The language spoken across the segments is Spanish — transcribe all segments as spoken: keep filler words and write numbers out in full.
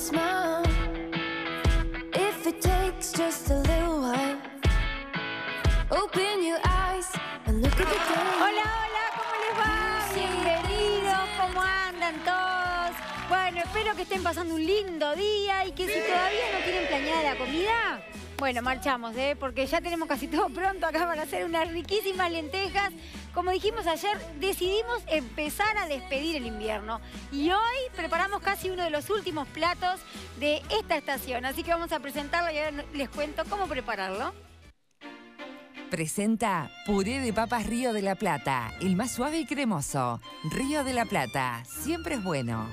smile. If it takes just a little while, open your eyes and look at the day. Hola, hola, ¿cómo les va? Bienvenidos, ¿cómo andan todos? Bueno, espero que estén pasando un lindo día y que si todavía no tienen planeada la comida, bueno, marchamos, ¿eh? Porque ya tenemos casi todo pronto acá para hacer unas riquísimas lentejas. Como dijimos ayer, decidimos empezar a despedir el invierno. Y hoy preparamos casi uno de los últimos platos de esta estación. Así que vamos a presentarlo y ahora les cuento cómo prepararlo. Presenta puré de papas Río de la Plata, el más suave y cremoso. Río de la Plata, siempre es bueno.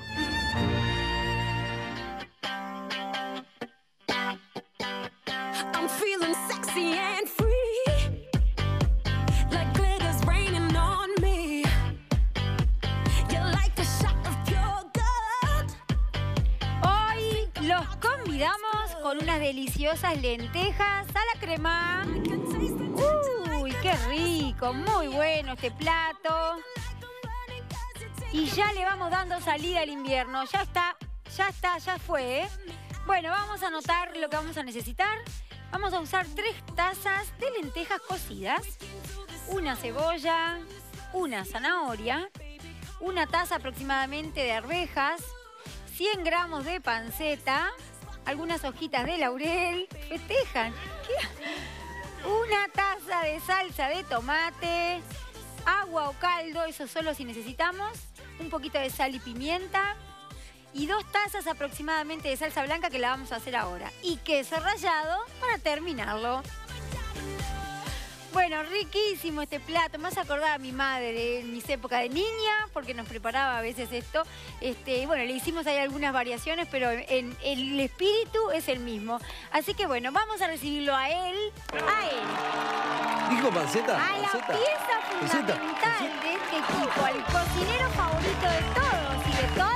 I'm feeling sexy and free, like glitter's raining on me. You're like a shot of pure gold. Hoy los convidamos con unas deliciosas lentejas a la crema. Uy, qué rico, muy bueno este plato. Y ya le vamos dando salida al invierno. Ya está, ya está, ya fue, ¿eh? Bueno, vamos a anotar lo que vamos a necesitar. Vamos a usar tres tazas de lentejas cocidas, una cebolla, una zanahoria, una taza aproximadamente de arvejas, cien gramos de panceta, algunas hojitas de laurel. Festejan. ¿Qué? Una taza de salsa de tomate, agua o caldo, eso solo si necesitamos, un poquito de sal y pimienta y dos tazas aproximadamente de salsa blanca que la vamos a hacer ahora. Y queso rallado para terminarlo. Bueno, riquísimo este plato. Me hace acordar a mi madre en mis épocas de niña, porque nos preparaba a veces esto. Este, bueno, le hicimos ahí algunas variaciones, pero en, en el espíritu es el mismo. Así que bueno, vamos a recibirlo a él, a él. ¿Dijo panceta? A la ¿Panceta? pieza fundamental ¿Panceta? de este equipo, al cocinero favorito de todos y de todas.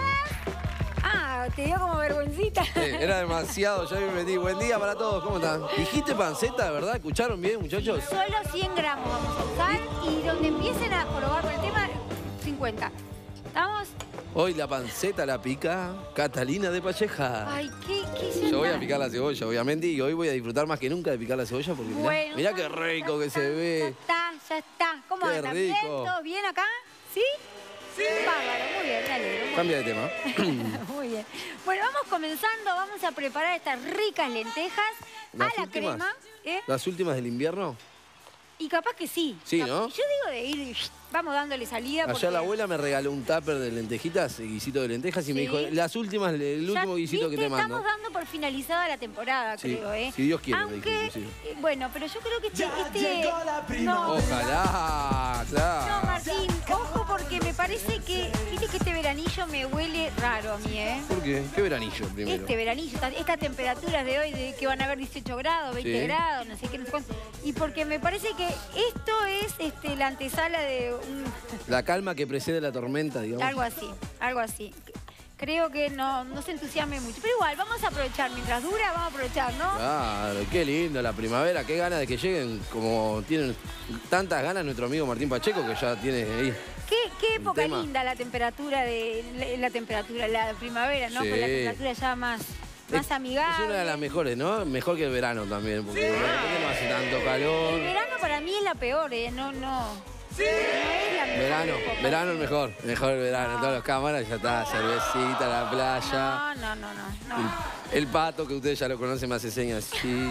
Ah, te dio como vergüencita. Eh, era demasiado, ya me metí. Buen día para todos, ¿cómo están? ¿Dijiste panceta, verdad? ¿Escucharon bien, muchachos? Solo cien gramos vamos a usar y donde empiecen a probar el tema, cincuenta. ¿Estamos? Hoy la panceta la pica Catalina de Pacheja. Ay, qué, qué Yo voy a picar la cebolla, obviamente, y hoy voy a disfrutar más que nunca de picar la cebolla porque mirá, Bueno, mirá qué rico que ya se está, ve. Ya está, ya está. ¿Cómo Qué andan? rico. ¿Bien? ¿Todo bien acá? ¿Sí? Sí. Bárbaro, muy bien, me alegro. Muy Cambia de bien. tema. Muy bien. Bueno, vamos comenzando, vamos a preparar estas ricas lentejas ¿Las a la últimas? crema. ¿eh? ¿Las últimas del invierno? Y capaz que sí. Sí, Cap- ¿no? Yo digo de ir, vamos dándole salida. Allá porque la abuela me regaló un tupper de lentejitas, guisito de lentejas, y me Sí. dijo, las últimas, el ya, último guisito que viste, te mando. Estamos dando por finalizada la temporada, Sí, creo, ¿eh? si Dios quiere, me Aunque, dijo, inclusive. eh, bueno, pero yo creo que este... este no, Ojalá, claro. no, Martín, ojo porque me parece que, viste que este veranillo me huele raro a mí, ¿eh? ¿Por qué? ¿Qué veranillo primero? Este veranillo, esta- estas temperaturas de hoy, de que van a haber dieciocho grados, veinte Sí. grados, no sé qué, no sé cuánto. Y porque me parece que esto es este, la antesala de un... La calma que precede la tormenta, digamos. Algo así, algo así. Creo que no, no se entusiasme mucho. Pero igual, vamos a aprovechar. Mientras dura, vamos a aprovechar, ¿no? Claro, qué lindo la primavera, qué ganas de que lleguen, como tienen tantas ganas nuestro amigo Martín Pacheco, que ya tiene ahí. Qué, qué época tema. linda la temperatura de la, la temperatura, la primavera, ¿no? Sí. Con la temperatura ya más, más Es- amigable. Es una de las mejores, ¿no? Mejor que el verano también, porque de repente no hace tanto El calor. verano para mí es la peor, ¿eh? No, no. No es la mejor Verano, época. verano el mejor, mejor el verano. No. Todas las cámaras ya está, cervecita, la playa. No, no, no, no. no. El, el pato, que ustedes ya lo conocen, me hace señas así.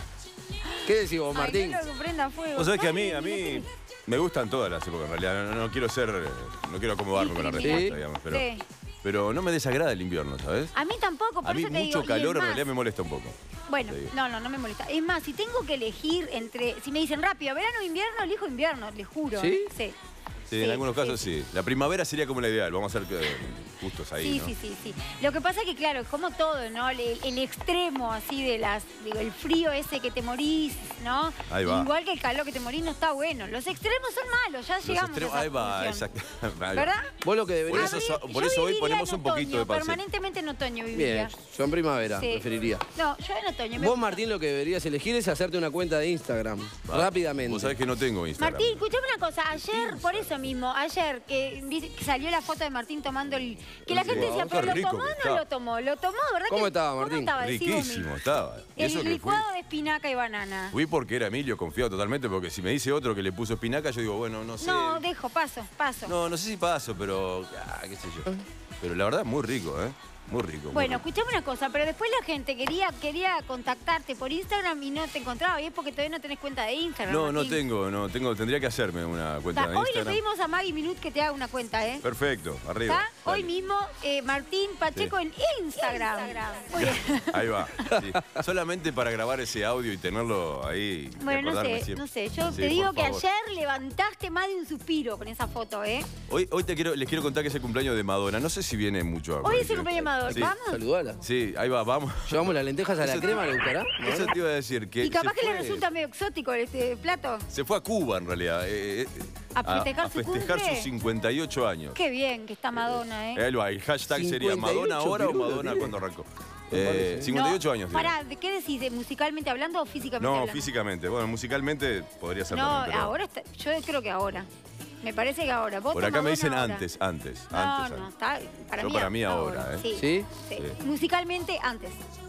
¿Qué decís vos, Martín? Ay, no lo que prenda fuego. Vos sabés que a Ay, mí, a mí me gustan todas las épocas, en realidad. No, no quiero ser, eh, no quiero acomodarme con la Sí. respuesta, digamos. Pero, Sí. pero no me desagrada el invierno, ¿sabes? A mí tampoco, por A mí eso te mucho digo. y es calor en más, realidad me molesta un poco. Bueno, Sí. no, no, no me molesta. Es más, si tengo que elegir entre... Si me dicen rápido, verano o invierno, elijo invierno, les juro. ¿Sí? Sí. Sí, Sí, en algunos sí, casos sí. La primavera sería como la ideal, vamos a ser que- justos ahí, Sí, ¿no? sí, sí, sí. Lo que pasa es que, claro, es como todo, ¿no? El, el extremo así de las... Digo, el frío ese que te morís, ¿no? Ahí va. Igual que el calor que te morís no está bueno. Los extremos son malos, ya Los llegamos extremos- a esa ahí va, conclusión. exacto. Ahí va. ¿Verdad? Vos lo que Por deberías... eso, Abrir- so- yo por eso hoy viviría ponemos en un poquito otoño, de panceta. Permanentemente en otoño viviría. Bien, yo en primavera Sí. preferiría. No, yo en otoño. me Vos, gusta. Martín, lo que deberías elegir es hacerte una cuenta de Instagram, Va. rápidamente. Vos sabés que no tengo Instagram. Martín, escuchame una cosa. Ayer, por eso mismo, ayer que, viste que salió la foto de Martín tomando el, Que la Sí, gente decía, qué pero ¿lo rico tomó o que no estaba. lo tomó? ¿Lo tomó, verdad? ¿Cómo que- estaba, Martín? estaba? Decime. Riquísimo estaba. Y eso El que fui- licuado de espinaca y banana. Fui porque era Emilio, confiado totalmente, porque si me dice otro que le puso espinaca, yo digo, bueno, no sé. No, dejo, paso, paso. No, no sé si paso, pero. Ah, qué sé yo. Pero la verdad, muy rico, ¿eh? Muy rico. muy Bueno, rico. escuchame una cosa, pero después la gente quería, quería contactarte por Instagram y no te encontraba, y es porque todavía no tenés cuenta de Instagram. No, no Martín. tengo, no tengo. Tendría que hacerme una O cuenta sea, de hoy le Instagram. pedimos a Maggie Minut que te haga una cuenta, ¿eh? Perfecto, arriba. ¿Está? Hoy Dale. mismo, eh, Martín Pacheco Sí. en Instagram. Muy bien. Ahí va. Sí. Solamente para grabar ese audio y tenerlo ahí. y Bueno, no acordarme sé, siempre. no sé. Yo Sí, te digo por que favor. ayer levantaste más de un suspiro con esa foto, ¿eh? Hoy, hoy te quiero, les quiero contar que es el cumpleaños de Madonna. No sé si viene mucho a Hoy es el cumpleaños de Madonna. Sí. ¿Vamos? Saludala. Sí, ahí va, vamos. Llevamos las lentejas a la Eso- crema, ¿le gustará? Eso te iba a decir. Que Y capaz se que le fue- resulta medio exótico este plato. Se fue a Cuba, en realidad. eh, eh, ¿A festejar a su festejar cumple? sus cincuenta y ocho años. Qué bien que está Madonna, ¿eh? Ahí va, el hashtag sería cincuenta y ocho Madonna ahora o pirulos Madonna tiene. cuando arrancó. Me Eh, parece. cincuenta y ocho No, años. tiene. Pará, ¿de qué decís? ¿De musicalmente hablando o físicamente No, hablando? físicamente. Bueno, musicalmente podría ser No, también, pero- ahora está, yo creo que ahora. Me parece que ahora. ¿Vos Por te acá me Madonna dicen ahora? antes, antes, No, antes. no, antes. está para Yo mí, para mí ahora, ¿eh? Sí. ¿Sí? sí. Sí. Musicalmente antes,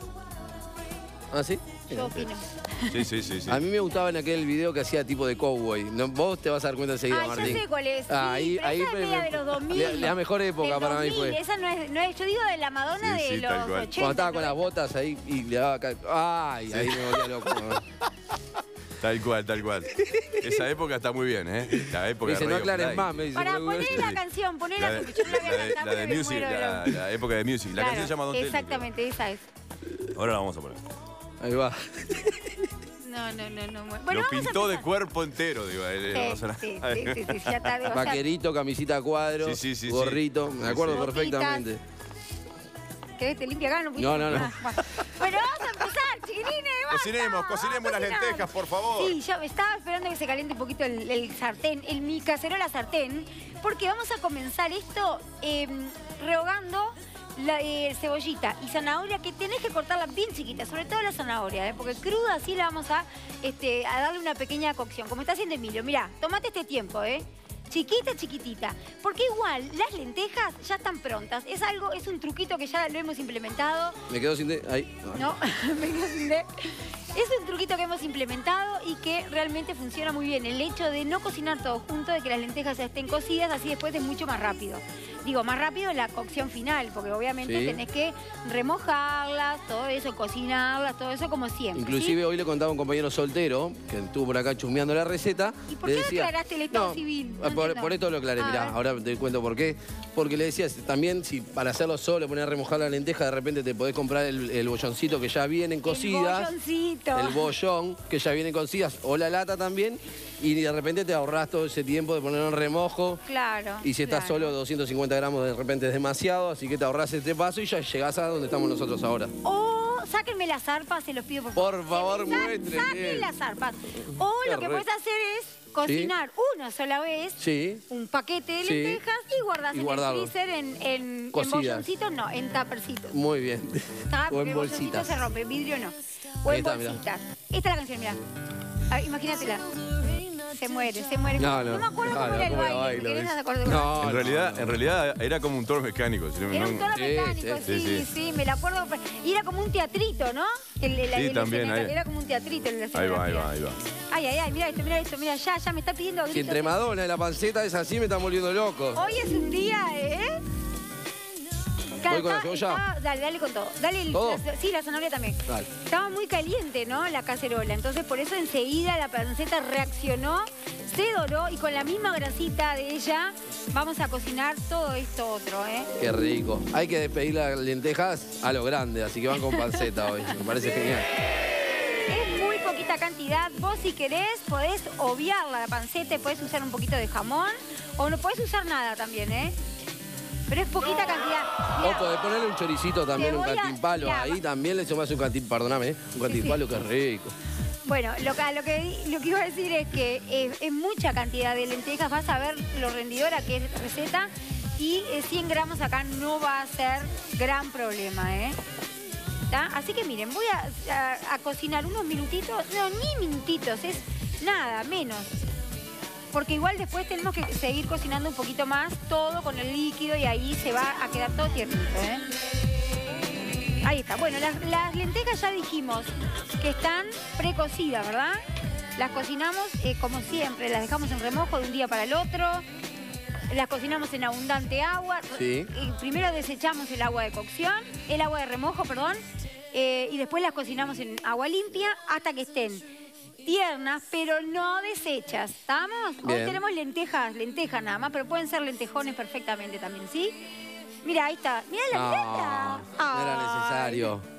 ¿Ah, sí? yo opino. Sí, sí, sí, sí. A mí me gustaba en aquel video que hacía tipo de cowboy. No, vos te vas a dar cuenta enseguida, Ah, yo Martín. sé cuál es. Sí, Ah, ahí, pero ahí esa es media de los dos mil. La, la mejor época Del para mí dos mil, fue. Esa no es, no es, yo digo de la Madonna Sí, de sí, los tal cual. ochenta. Cuando estaba con las noventa. botas ahí y le daba... ca- ¡Ay! Ahí me volvía loco. ¿no? Tal cual, tal cual. Esa época está muy bien, ¿eh? La época Me dice, de no Radio aclares Fly. más, me dice. Para "Bueno, poner bueno". la Sí. canción, ponela La de, porque yo no la voy a la de- cantar la de porque me Music, muero, la, pero- la época de Music. La Claro, canción se llama Don't Tell Me, exactamente, esa es. creo. Ahora la vamos a poner. Ahí va. No, no, no, no. Bueno, Lo vamos a pintó de empezar. cuerpo entero, digo. eh, Sí, vamos a- sí, sí, sí, sí, ya está, o sea, Vaquerito, camisita a cuadro, Sí, sí, sí, sí. gorrito. Me acuerdo Botitas. perfectamente. ¿Querés te limpia acá? No, no, no. Ah, bueno. Bueno, vamos a empezar, chiquilines. basta. Cocinemos, cocinemos Vamos a las cocinar. lentejas, por favor. Sí, yo estaba esperando que se caliente un poquito el, el sartén, el, mi cacerola sartén, porque vamos a comenzar esto eh, rehogando la eh, cebollita y zanahoria, que tenés que cortarla bien chiquita, sobre todo la zanahoria, ¿eh? Porque cruda así la vamos a, este, a darle una pequeña cocción, como está haciendo Emilio. Mirá, tomate este tiempo, ¿eh? Chiquita, chiquitita. Porque igual las lentejas ya están prontas. Es algo, es un truquito que ya lo hemos implementado. Me quedo sin... de- Ahí. No, me quedo sin de- Es un truquito que hemos implementado y que realmente funciona muy bien. El hecho de no cocinar todo junto, de que las lentejas estén cocidas, así después es mucho más rápido. Digo, más rápido en la cocción final, porque obviamente Sí. tenés que remojarlas, todo eso, cocinarlas, todo eso como siempre. Inclusive ¿sí? hoy le contaba a un compañero soltero que estuvo por acá chusmeando la receta. ¿Y por le qué no decía- aclaraste el estado No, civil? No por, entiendo. por esto lo aclaré, Ah, a mirá, ver. ahora te cuento por qué. Porque le decías también, si para hacerlo solo, poner a remojar la lenteja, de repente te podés comprar el, el bolloncito que ya vienen cocidas. El bolloncito. El bollón, que ya vienen cocidas, o la lata también, y de repente te ahorrás todo ese tiempo de ponerlo en remojo. Claro. Y si estás claro. solo, doscientos cincuenta gramos de repente es demasiado, así que te ahorrás este paso y ya llegás a donde estamos nosotros ahora. O sáquenme las zarpas, se los pido por favor. Por favor, Sa- muéstrenme. Saquen las zarpas. O Qué lo que re- puedes hacer es cocinar una sola vez Sí. un paquete de Sí. lentejas y guardás Y en guardarlo. el freezer en, en, en Cocidas. bolloncitos, no, en tapercitos. Muy bien. Ah, O porque en el bolsoncito bolsitas. se rompe, vidrio no. O Ahí en está, mirá. bolsitas. Esta es la canción, mirá. A ver, imagínatela. Se muere, se muere. No, no. me acuerdo Ah, cómo no, era el cómo la baile. bailo, ¿Querés ¿ves? acordar? No, En realidad, en realidad era como un toro mecánico. si no- Era un no- toro Sí, mecánico, sí, sí, sí, sí. me la acuerdo. Y era como un teatrito, ¿no? El, el- Sí, el también, escenario, ahí. Era como un teatrito en la Ahí va, ahí escenografía. va, ahí va. Ay, ay, ay, mira esto, mira esto, mira, ya, ya me está pidiendo Si gritos. entre Madonna y la panceta es así, me están volviendo loco. Hoy es un día, ¿eh? ¿Voy con la Está- cebolla? está- dale, dale con todo. Dale el- ¿Todo? la- sí, la zanahoria también. Dale. Estaba muy caliente, ¿no? La cacerola. Entonces, por eso enseguida la panceta reaccionó, se doró y con la misma grasita de ella vamos a cocinar todo esto otro, ¿eh? Qué rico. Hay que despedir las lentejas a lo grande, así que van con panceta hoy. Me parece genial. Es muy poquita cantidad. Vos, si querés, podés obviar la panceta y podés usar un poquito de jamón. O no podés usar nada también, ¿eh? Pero es poquita cantidad. Mirá, Ojo, de ponerle un choricito también, Te un voy a- cantimpalo. mirá, Ahí también le sumás un cantimpalo, perdóname, ¿eh? un cantimpalo que es rico. Bueno, lo que, lo, que, di- lo que iba a decir es que eh, es mucha cantidad de lentejas. Vas a ver lo rendidora que es receta. Y eh, cien gramos acá no va a ser gran problema, ¿eh? ¿Tá? Así que miren, voy a, a- a cocinar unos minutitos. No, ni minutitos, es nada, menos. porque igual después tenemos que seguir cocinando un poquito más, todo con el líquido y ahí se va a quedar todo tiernito, ¿eh? Ahí está. Bueno, las, las lentejas ya dijimos que están precocidas, ¿verdad? Las cocinamos eh, como siempre, las dejamos en remojo de un día para el otro. Las cocinamos en abundante agua. Sí. Eh, primero desechamos el agua de cocción, el agua de remojo, perdón, eh, y después las cocinamos en agua limpia hasta que estén tiernas, pero no deshechas. ¿Estamos? Bien. Hoy tenemos lentejas, lentejas nada más, pero pueden ser lentejones perfectamente también, ¿sí? Mira, ahí está. Mira la mirada. No, no era necesario.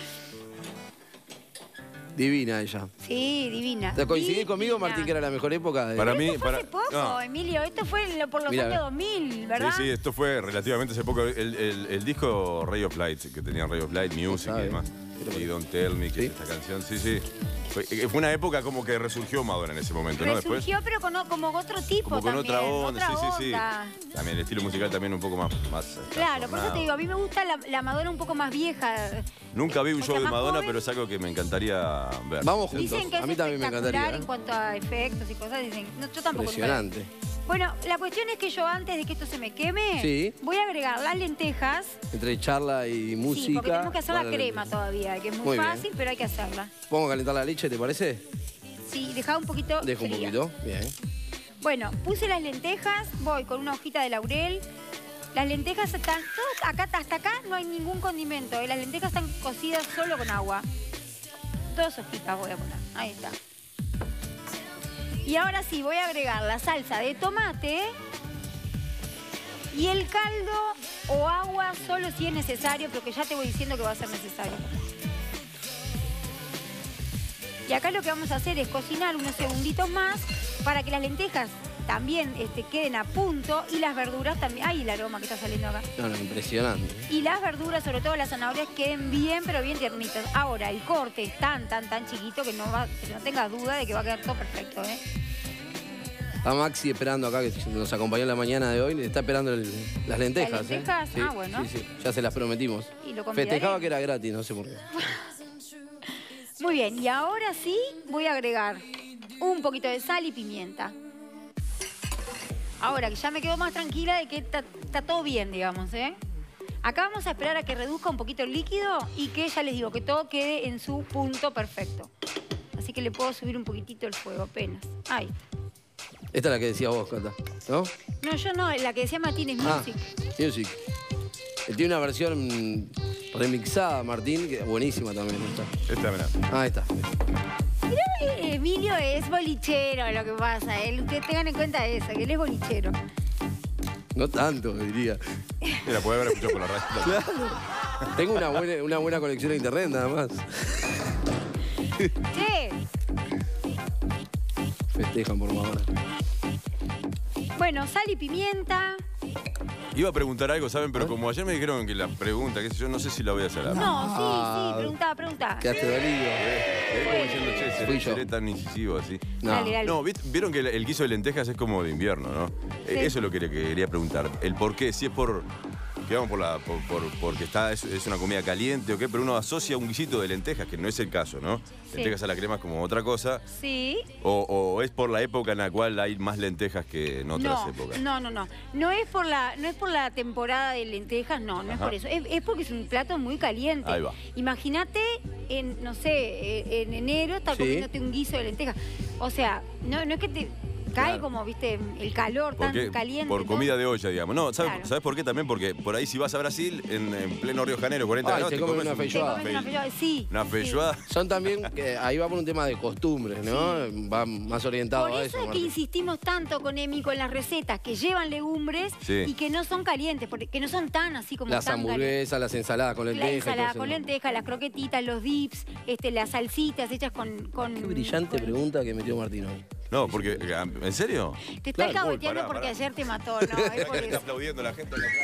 Divina ella. Sí, divina. ¿Te coincidís Divina. conmigo, Martín, que era la mejor época? De... Para mí, Esto fue para... hace poco, no. Emilio. Esto fue lo- por los Mira, años dos mil, ¿verdad? Sí, sí, esto fue relativamente hace poco. El, el- el disco Ray of Light, que tenía Ray of Light Music sabe. y demás. Pero- Y Don't Tell Me, que ¿Sí? es esta canción. Sí, sí. Fue, eh, fue una época como que resurgió Madonna en ese momento, ¿no? Después, Resurgió, pero con, o- como otro tipo como con también. otra onda, otra sí, sí, onda. sí. También el estilo musical también un poco más... más Claro, por eso te digo, a mí me gusta la, la Madonna un poco más vieja. Nunca vi un O show sea, de más Madonna, joven. pero es algo que me encantaría ver. Vamos juntos. Dicen que es A mí también me espectacular encantaría. en ¿eh? cuanto a efectos y cosas. Dicen, no, yo tampoco. nunca la vi. Impresionante. Bueno, la cuestión es que yo antes de que esto se me queme, Sí. voy a agregar las lentejas. Entre charla y música. Sí, porque tenemos que hacer la van a crema lentejas. todavía, que es muy, Muy bien. fácil, pero hay que hacerla. Pongo a calentar la leche, ¿te parece? Sí, dejá un poquito Dejo un fría. poquito. Bien. Bueno, puse las lentejas, voy con una hojita de laurel. Las lentejas están, todas acá, hasta acá no hay ningún condimento, ¿eh? Las lentejas están cocidas solo con agua. Dos hojitas voy a poner, ahí está. Y ahora sí, voy a agregar la salsa de tomate y el caldo o agua solo si es necesario, pero que ya te voy diciendo que va a ser necesario. Y acá lo que vamos a hacer es cocinar unos segunditos más para que las lentejas también este, queden a punto y las verduras también. ¡Ay, el aroma que está saliendo acá! No, no, impresionante. Y las verduras, sobre todo las zanahorias, queden bien, pero bien tiernitas. Ahora, el corte es tan, tan, tan chiquito que no, va, que no tengas duda de que va a quedar todo perfecto, ¿eh? Está Maxi esperando acá, que nos acompañó en la mañana de hoy. Está esperando el- las lentejas. ¿Las lentejas? ¿eh? Sí, Ah, bueno. Sí, sí. Ya se las prometimos. Y lo convidaré. Festejaba que era gratis, no sé por qué. Muy bien, y ahora sí voy a agregar un poquito de sal y pimienta. Ahora que ya me quedo más tranquila de que está, está todo bien, digamos, ¿eh? Acá vamos a esperar a que reduzca un poquito el líquido y que, ya les digo, que todo quede en su punto perfecto. Así que le puedo subir un poquitito el fuego apenas. Ahí está. Esta es la que decías vos, Cata, ¿no? No, yo no, la que decía Martínez Ah, Music. Music. Él tiene una versión mm, remixada, Martín, que buenísima también. Está. Esta, mirá. Ah, ahí está. Mirá, eh, Emilio es bolichero lo que pasa, ¿eh? Ustedes tengan en cuenta eso, que él es bolichero. No tanto, diría. Mira, puede haber escuchado por la radio. Claro. Tengo una buena, una buena conexión a internet, nada más. Che, Festejan por Madonna. bueno, sal y pimienta. Iba a preguntar algo, ¿saben? Pero como ayer me dijeron que la pregunta, qué sé yo, no sé si la voy a hacer. No, sí, Ah. sí, preguntá, preguntá. Quedaste dolido. Quedé como diciendo, che, Fui seré, yo. seré tan incisivo así. No. Dale, dale. No, ¿viste- vieron que el, el guiso de lentejas es como de invierno, ¿no? Eh, Eso es lo que le quería preguntar. El por qué, si es por, digamos, por la, por, por- porque está, es, es una comida caliente o qué, pero uno asocia un guisito de lentejas, que no es el caso, ¿no? Sí. Lentejas a la crema es como otra cosa. Sí. O, o es por la época en la cual hay más lentejas que en otras No, épocas. no, no, no. No es por la, no es por la temporada de lentejas, no, no es Ajá. por eso. Es, es porque es un plato muy caliente. Ahí va. Imagínate en, no sé, eh, en enero estar Sí. comiéndote un guiso de lentejas. O sea, no, no es que te cae Claro. como, viste, el calor tan Porque- caliente. por ¿no? comida de olla, digamos. No, ¿sabes, Claro. ¿sabes por qué también? Porque por ahí si vas a Brasil, en, en pleno Río de Janeiro, cuarenta Ay, grados, te te comen comes una un- Te feijoada. comes una feijoada, sí. Una sí. feijoada. Son también, que ahí va por un tema de costumbres, ¿no? Va más orientado Por a eso eso. es que Martín. insistimos tanto con Emi con las recetas que llevan legumbres Sí. y que no son calientes, porque que no son tan así como Las tan calientes. hamburguesas, las ensaladas con La lentejas. y todo ensalada eso, con ¿no? lentejas, las croquetitas, los dips, este, las salsitas hechas con... con Qué brillante con- pregunta que metió Martín hoy. No, porque, ¿en serio? Te está Claro, alcahueteando pará, porque pará. ayer te mató, ¿no? Es por Acá le está eso. aplaudiendo la gente acá atrás.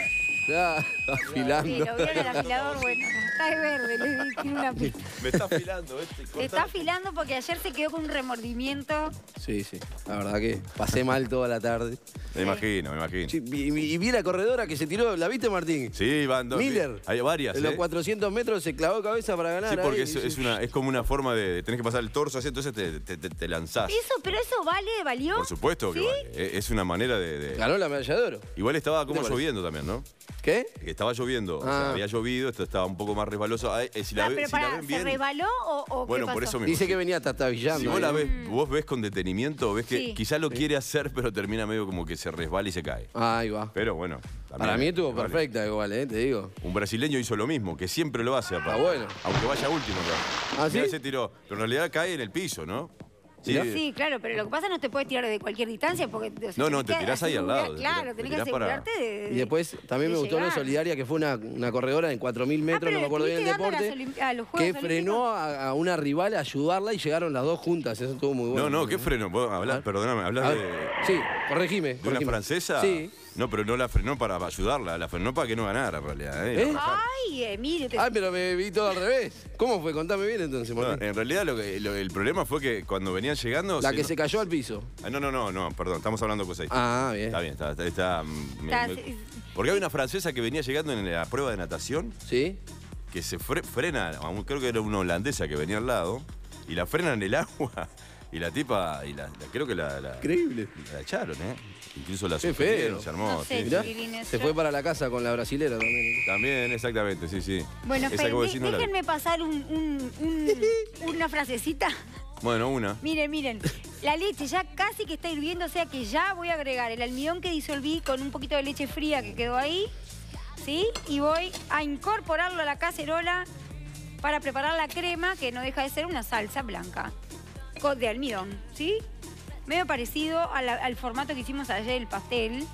Ya, afilando. Sí, lo vieron el afilador, bueno, está de verde, le di tiene una pista. Me está afilando este. Te está afilando porque ayer se quedó con un remordimiento. Sí, sí. La verdad que pasé mal toda la tarde. Me imagino, me imagino. Sí, y, y- y vi la corredora que se tiró, ¿la viste, Martín? Sí, van dos. Miller. Hay varias, En los ¿eh? cuatrocientos metros se clavó cabeza para ganar. Sí, porque ahí. es, es una, es como una forma de, de tenés que pasar el torso así, entonces te, te, te- te lanzás. Eso, pero eso vale, valió. Por supuesto que ¿Sí? vale. Es es una manera de, de- Ganó la medalla de oro. Igual estaba ¿Qué como te parece? lloviendo también, ¿no? ¿Qué? Que estaba lloviendo, o Ah. sea, había llovido, esto estaba un poco más resbaloso. Ay, eh, si la, Ah, ve- pero si la pará, ven ¿se bien, resbaló o, o bueno, qué pasó? por eso mismo. Dice sí. que venía tatabillando. Si vos la ves, Mm. vos ves con detenimiento, ves que Sí. quizás lo quiere hacer, pero termina medio como que se resbala y se cae. Ahí va. Pero bueno. también Para mí estuvo vale. perfecta igual, ¿eh? Te digo. Un brasileño hizo lo mismo, que siempre lo hace, aparte. Ah, bueno. Aunque vaya último, claro. ¿Ah, sí? Mirá, se tiró. Pero en realidad cae en el piso, ¿no? Sí, claro, pero lo que pasa es que no te puedes tirar de cualquier distancia porque... o sea, No, no, tenés te que tirás ahí al lado, asegurar- te Claro, tirás- tenés te que tirás para- asegurarte de, Y después también de me gustó lo de llegar. Solidaria, que fue una, una corredora en cuatro mil metros, Ah, pero no me acuerdo bien el estuviste dando deporte, las Olimpi- a los que Juegos frenó a, a una rival a ayudarla y llegaron las dos juntas. Eso estuvo muy bueno. No, no, ¿qué freno? Vos hablás, A ver. perdóname, A hablás ver. de, Sí, corregime. de una corregime. francesa. Sí. No, pero no la frenó para ayudarla, la frenó para que no ganara en realidad. ¿eh? ¿Eh? La rajaron. Ay, Emilio, te... Ay, pero me vi todo al revés. ¿Cómo fue? Contame bien entonces, No, Martín. en realidad lo que- lo- el problema fue que cuando venían llegando... La se- que no- se cayó al piso. Ah, no, no, no, no, perdón, estamos hablando de cosas distintas. Ah, bien. Está bien, está... está, está, mm, me- Está- me- porque hay una francesa que venía llegando en la prueba de natación ¿Sí? que se fre- frena, aún creo que era una holandesa que venía al lado, y la frena en el agua, y la tipa, y la, la- creo que la, la, Increíble. la echaron, ¿eh? Incluso la Qué suspendieron, feo. se armó. No sé, sí. Mirá, chiquilines, se yo- fue para la casa con la brasilera también. También, exactamente, sí, sí. Bueno, Esa esperen, que vos de- decís no la vi. déjenme pasar un, un- un- una frasecita. Bueno, una. Miren, miren, la leche ya casi que está hirviendo, o sea que ya voy a agregar el almidón que disolví con un poquito de leche fría que quedó ahí, ¿sí? Y voy a incorporarlo a la cacerola para preparar la crema, que no deja de ser una salsa blanca con- de almidón, ¿sí? Medio parecido a la- al formato que hicimos ayer el pastel,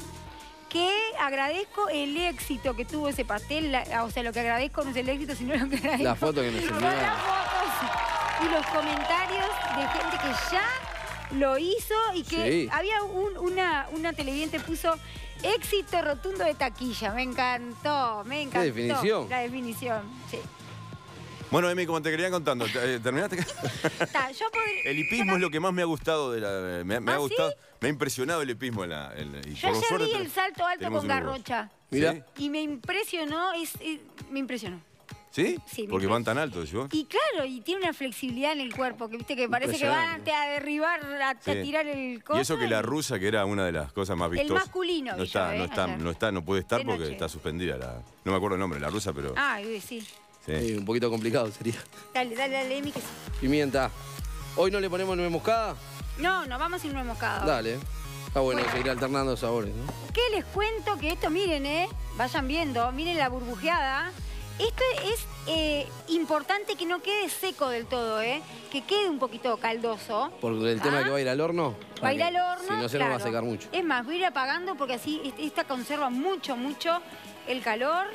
que agradezco el éxito que tuvo ese pastel, la- o sea, lo que agradezco no es el éxito, sino lo que agradezco. La foto que nos Son enviaron. las fotos y los comentarios de gente que ya lo hizo y que Sí. había un- una, una televidente puso éxito rotundo de taquilla. Me encantó, me encantó. definición? La definición, sí. Bueno, Emi, como te quería contando, eh, ¿terminaste? Está, yo podría- El hipismo es lo que más me ha gustado de la. Me, me ¿Ah, ha gustado. sí? Me ha impresionado el hipismo en la. en la- y Yo por ayer suerte di te- el salto alto tenemos con un Uruguay. Garrocha Mirá. ¿Sí? y me impresionó, es, es- me impresionó. ¿Sí? Sí, me Porque impresionó. van tan altos, decís vos. Y claro, y tiene una flexibilidad en el cuerpo, que viste que parece que van Impresionante. a, a derribar, a, a Sí. tirar el coso. Y eso que la rusa, que era una de las cosas más El vistosas. masculino no vi está, yo, no ¿eh? está, Ayer. no está, no puede estar De porque noche. está suspendida la. No me acuerdo el nombre, la rusa, pero. Ah, uy, sí. sí. Sí, un poquito complicado sería. Dale, dale, dale, Emi, que sí. Pimienta. ¿Hoy no le ponemos nuez moscada? No, no, vamos sin nuez moscada. Dale. Está bueno, Bueno. seguir alternando sabores, ¿no? ¿Qué les cuento? Que esto, miren, ¿eh? Vayan viendo, miren la burbujeada. Esto es eh, importante que no quede seco del todo, ¿eh? Que quede un poquito caldoso. Por el tema Ah. de que va a ir al horno. Va a ir al horno. Si no, se nos va a claro. secar mucho. Es más, voy a ir apagando porque así est- esta conserva mucho, mucho el calor.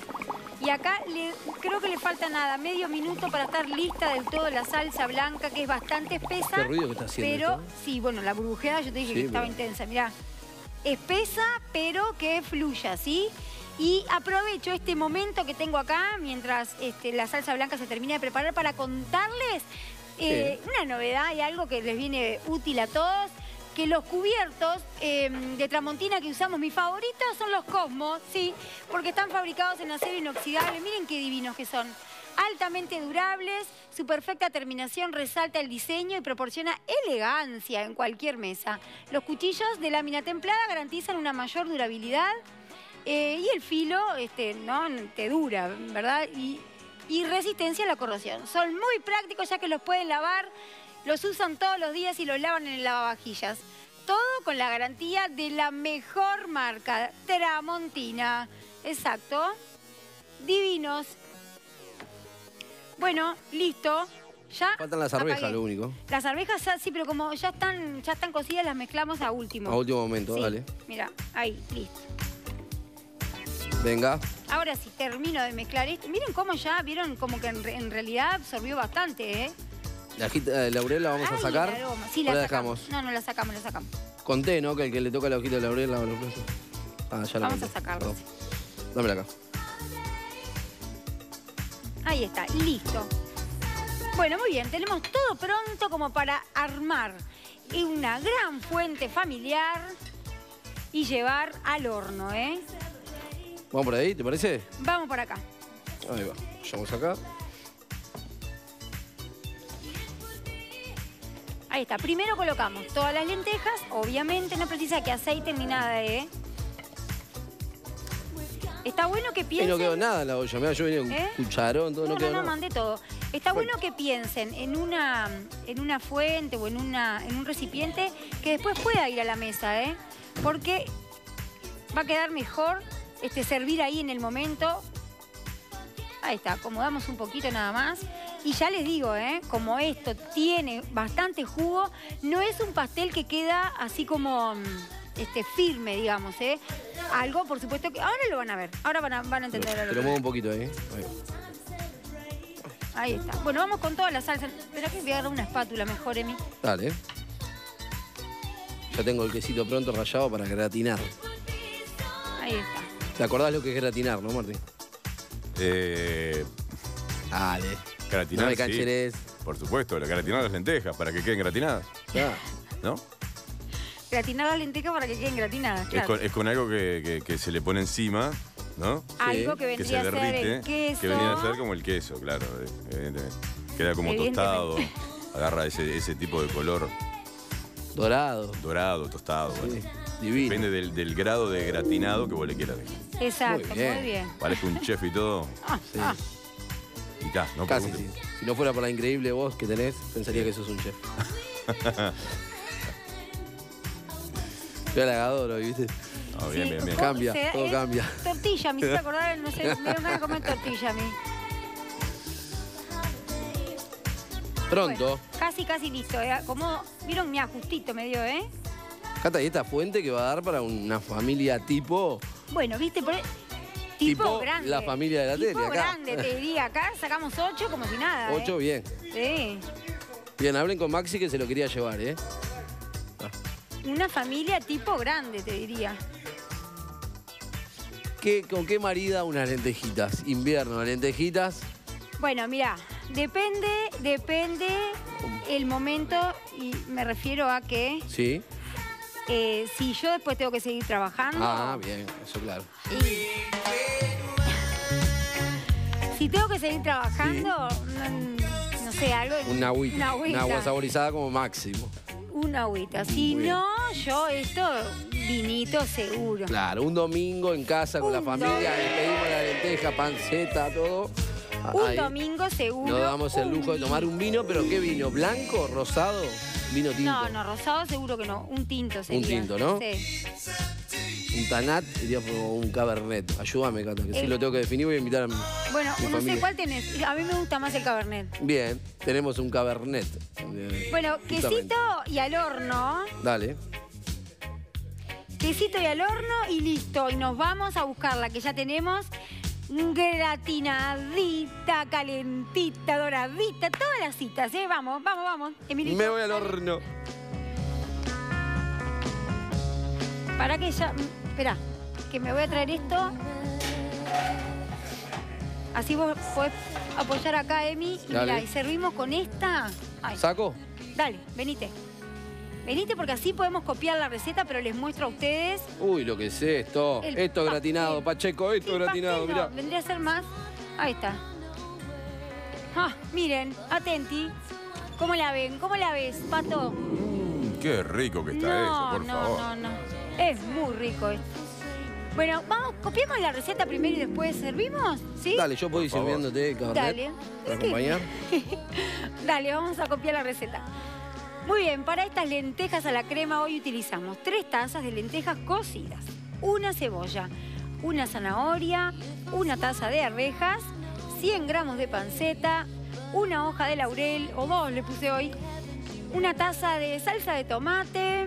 Y acá le- creo que le falta nada, medio minuto para estar lista del todo la salsa blanca, que es bastante espesa. Qué ruido que está haciendo Pero, esto, ¿eh? sí, bueno, la burbujeada yo te dije Sí, que estaba pero- intensa, mirá. Espesa, pero que fluya, ¿sí? Y aprovecho este momento que tengo acá, mientras este, la salsa blanca se termina de preparar, para contarles eh, una novedad y algo que les viene útil a todos, que los cubiertos eh, de Tramontina que usamos, mis favoritos, son los Cosmos, sí, porque están fabricados en acero inoxidable. Miren qué divinos que son. Altamente durables, su perfecta terminación resalta el diseño y proporciona elegancia en cualquier mesa. Los cuchillos de lámina templada garantizan una mayor durabilidad eh, y el filo este, ¿no? te dura, ¿verdad? Y, y resistencia a la corrosión. Son muy prácticos ya que los pueden lavar, los usan todos los días y los lavan en el lavavajillas. Todo con la garantía de la mejor marca, Tramontina. Exacto. Divinos. Bueno, listo. Ya Faltan las arvejas, apagué. lo único. Las arvejas ya, sí, pero como ya están, ya están cocidas, las mezclamos a último. A último momento, Sí, dale. mira, ahí, listo. Venga. Ahora sí, termino de mezclar esto. Miren cómo ya, vieron como que en, re- en realidad absorbió bastante, ¿eh? La hojita de laurel la vamos a Ay, sacar. el aroma. Sí, ¿O la, la sacamos. dejamos? No, no la sacamos, la sacamos. Conté, ¿no? Que el que le toca la hojita de laurel lava los platos. Ah, ya la Vamos conté. a sacarlo. Perdón. Dámela acá. Ahí está, listo. Bueno, muy bien, tenemos todo pronto como para armar una gran fuente familiar y llevar al horno, ¿eh? ¿Vamos por ahí, te parece? Vamos por acá. Ahí va. Llevamos acá. Ahí está. Primero colocamos todas las lentejas. Obviamente no precisa que aceiten ni nada, ¿eh? Está bueno que Y piensen... no quedó nada en la olla. Mirá, yo venía un ¿Eh? cucharón, todo, No, no, no, quedó no, nada. mandé todo. Está Bueno. bueno que piensen en una, en una fuente o en, una, en un recipiente que después pueda ir a la mesa, ¿eh? Porque va a quedar mejor este, servir ahí en el momento. Ahí está, acomodamos un poquito nada más. Y ya les digo, ¿eh? Como esto tiene bastante jugo, no es un pastel que queda así como este, firme, digamos, ¿eh? Algo, por supuesto, que ahora lo van a ver. Ahora van a, van a entender. Te lo lo que- muevo un poquito ahí. Ahí. Ahí está. Bueno, vamos con toda la salsa. Espera que voy a agarrar una espátula mejor, Emi. Dale. Ya tengo el quesito pronto rallado para gratinar. Ahí está. ¿Te acordás lo que es gratinar, no, Martín? Eh, Dale. gratinar, No me sí. cancheres. Por supuesto, la gratinar las lentejas para que queden gratinadas, Ya. ¿no? Gratinar las lentejas para que queden gratinadas, Es, claro. con, es con algo que, que- que se le pone encima, ¿no? Algo que Que se vendría a ser derrite, el queso. que vendría a ser como el queso, claro, eh, evidentemente. Queda como tostado, Evidentemente. agarra ese, ese tipo de color Dorado. dorado, tostado. Sí. Bueno. Divino. Depende del, del grado de gratinado que vos le quieras dejar. Exacto, Muy muy bien. bien. Parezco un chef y todo, Ah, Sí. ah. y ta, no Casi, preguntes. sí. Si no fuera por la increíble voz que tenés, pensaría que sos un chef. Yo la adoro, ¿viste? Ah, bien, Sí, bien, bien. vos- Cambia, se- todo eh, cambia. Tortilla, me hiciste acordar, no sé, me dio ganas de comer tortilla a mí. Pronto. Bueno, casi, casi listo. ¿eh? Como, vieron, mi ajustito me dio, ¿eh? Cata, ¿y esta fuente que va a dar para una familia tipo? Bueno, viste, por... tipo, Tipo grande. la familia de la tipo tele, acá. grande, te diría. Acá sacamos ocho como si nada. Ocho, ¿eh? bien. Sí. Bien, hablen con Maxi que se lo quería llevar, ¿eh? Una familia tipo grande, te diría. ¿Qué, ¿Con qué marida unas lentejitas? Invierno, lentejitas. Bueno, mira, depende, depende el momento y me refiero a que Sí. eh, si yo después tengo que seguir trabajando. Ah, bien, eso claro. y- si tengo que seguir trabajando, no, no sé, algo. Una agüita. Una agüita. Una agua saborizada como máximo. Una agüita. Si Muy bien. no, yo esto, vinito seguro. Claro, un domingo en casa con Un la familia, le pedimos la lenteja, panceta, todo. Un Ahí. domingo seguro. Nos damos el un lujo de tomar un vino, pero ¿qué vino? ¿Blanco? ¿Rosado? ¿Vino tinto? No, no, rosado seguro que no. Un tinto sería. tinto, ¿no? Sí. Un tanat, diría como un cabernet. Ayúdame, Cata, que si El- lo tengo que definir voy a invitar a mi, Bueno, mi no familia. sé cuál tenés. A mí me gusta más el cabernet. Bien, tenemos un cabernet. Eh, Bueno, justamente. quesito y al horno. Dale. Quesito y al horno y listo. Y nos vamos a buscar la que ya tenemos. Gratinadita, calentita, doradita. Todas las citas, ¿eh? Vamos, vamos, vamos. Emilito. Me voy al horno. Para que ya... Espera, que me voy a traer esto. Así vos podés apoyar acá, Emi. Y Dale. mirá, y servimos con esta. Ay, ¿Saco? dale, venite. Venite porque así podemos copiar la receta, pero les muestro a ustedes. Uy, lo que es esto. El Esto pastel. gratinado, Pacheco, esto El gratinado, pastel no, mirá. vendría a ser más. Ahí está. Ah, miren, atenti. ¿Cómo la ven? ¿Cómo la ves, Pato? Qué rico que está no, eso, por no, favor. no, no. Es muy rico esto. Bueno, vamos, copiemos la receta primero y después servimos, ¿sí? Dale, yo puedo ir Por favor. sirviéndote cabernet. Dale. ¿Para acompañar? Dale, vamos a copiar la receta. Muy bien, para estas lentejas a la crema hoy utilizamos tres tazas de lentejas cocidas, una cebolla, una zanahoria, una taza de arvejas, cien gramos de panceta, una hoja de laurel, o dos le puse hoy, una taza de salsa de tomate,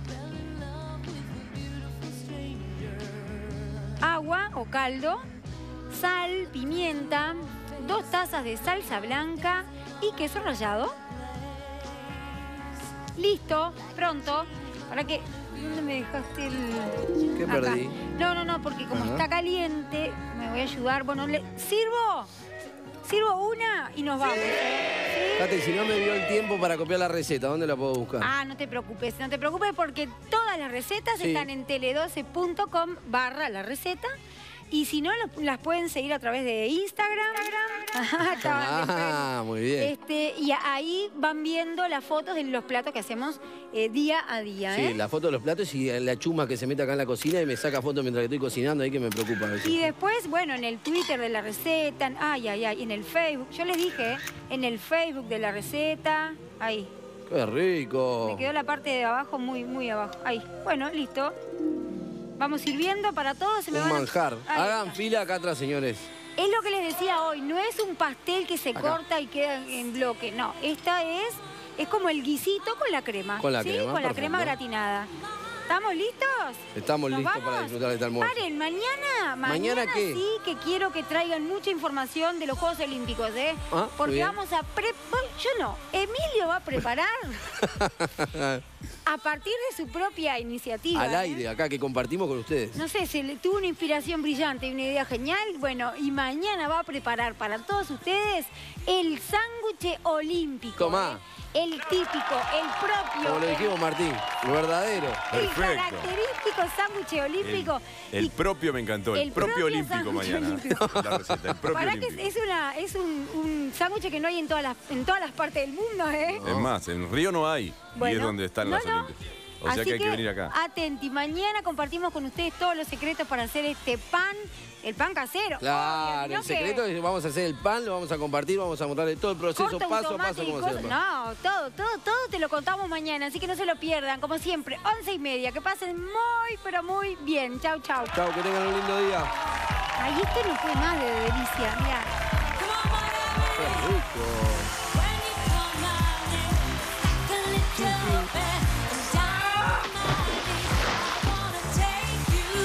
agua o caldo, sal, pimienta, dos tazas de salsa blanca y queso rallado. Listo, pronto. ¿Para qué? ¿Dónde me dejaste el...? ¿Qué Acá. perdí? No, no, no, porque como Ajá. está caliente, me voy a ayudar. Bueno, le... ¿sirvo? Sirvo una y nos vamos. ¿Sí? Cate, si no me dio el tiempo para copiar la receta, ¿dónde la puedo buscar? Ah, no te preocupes, no te preocupes porque todas las recetas Sí. están en tele doce punto com barra la receta. Y si no, las- las pueden seguir a través de Instagram. Ajá, estaban de Ah, muy bien. Este, y ahí van viendo las fotos de los platos que hacemos eh, día a día. Sí, ¿eh? la foto de los platos y la chuma que se mete acá en la cocina y me saca fotos mientras que estoy cocinando, ahí que me preocupa a veces. Y después, bueno, en el Twitter de la receta, en- ay, ay, ay, en el Facebook, yo les dije, ¿eh? En el Facebook de la receta, ahí. ¡Qué rico! Me quedó la parte de abajo muy, muy abajo. Ahí. Bueno, listo. Vamos sirviendo para todos. Se me Un van a- manjar. Ahí Hagan está. fila acá atrás, señores. Es lo que les decía hoy, no es un pastel que se Acá. corta y queda en bloque, no. Esta es, es como el guisito con la crema. Con la ¿sí? crema, Con la perfecto. crema gratinada. ¿Estamos listos? Estamos ¿Nos listos vamos? para disfrutar de este almuerzo. Paren, mañana, ¿Mañana qué? sí que quiero que traigan mucha información de los Juegos Olímpicos, ¿eh? Ah, muy Porque bien. vamos a pre... bueno, yo no, Emilio va a preparar a partir de su propia iniciativa. Al ¿eh? aire, acá, que compartimos con ustedes. No sé, se le tuvo una inspiración brillante y una idea genial. Bueno, y mañana va a preparar para todos ustedes el sándwich olímpico. Tomá. ¿eh? El típico, el propio. Como lo el- dijimos, Martín, lo verdadero. El Perfecto. característico sándwich olímpico. El Y- propio me encantó, el, el propio, propio olímpico sándwich mañana. olímpico. La receta, el propio Pará que olímpico. es, es una, es un, un sándwich que no hay en todas las, en todas las partes del mundo, ¿eh? Es más, en Río no hay, y Bueno, es donde están no, las no. Olimpiadas. O sea Así que hay que venir acá. Atenti, mañana compartimos con ustedes todos los secretos para hacer este pan, el pan casero. Claro, Obvio, el ¿no? Que secreto es que vamos a hacer el pan, lo vamos a compartir, vamos a mostrarle todo el proceso corta un paso a tomate paso y cómo hacer cosas- el pan. No, todo, todo, todo te lo contamos mañana, así que no se lo pierdan, como siempre, once y media. Que pasen muy, pero muy bien. Chau, chau. Chao, que tengan un lindo día. Ay, esto no fue más de delicia, mirá.